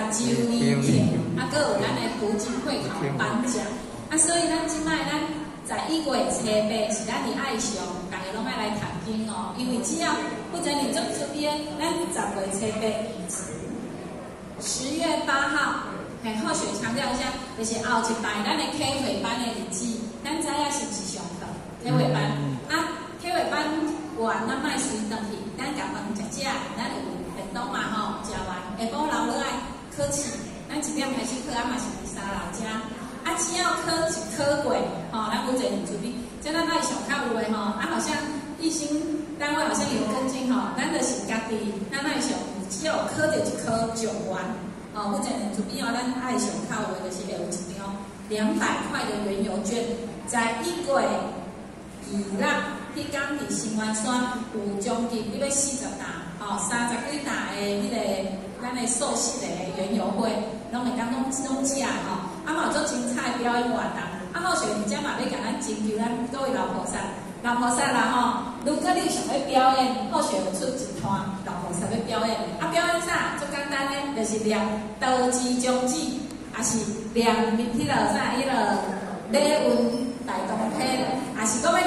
周年庆，啊，搁有咱的福金会考颁奖，啊，所以咱即摆在1月初8是咱伫爱上，大家拢爱来读经哦，因为只要负责你做这边，咱10月初8，10月8号，或许强调一下，就是后一摆咱的启会班的日子，咱知影是不是上课？启会班啊，启会班完，咱卖随转去，咱甲饭食，咱有便当嘛吼，食完下晡留落来考试，咱1点开始考，啊嘛是伫3楼遮。啊，只要考一考过，吼，咱负责很注意。即咱爱上较有诶吼，啊，好像一心单位好像有跟进吼，咱就是家己，咱爱上只要考着一科就完，哦，负责很注意哦，咱爱上较有诶就是会有一张200块的原油券，在1月2日，迄天伫新湾山有将近140担，吼，30几担诶迄个咱诶寿喜的原油会，拢会当拢食吼。啊，嘛做精彩表演活动，啊，好像而且嘛要甲咱征求咱各位老菩萨啦吼，如果你想要表演，好像有出一团老菩萨要表演，啊，表演啥？最简单咧，就是念道之宗旨，也是念迄个啥，迄个礼运大同篇，也是讲要。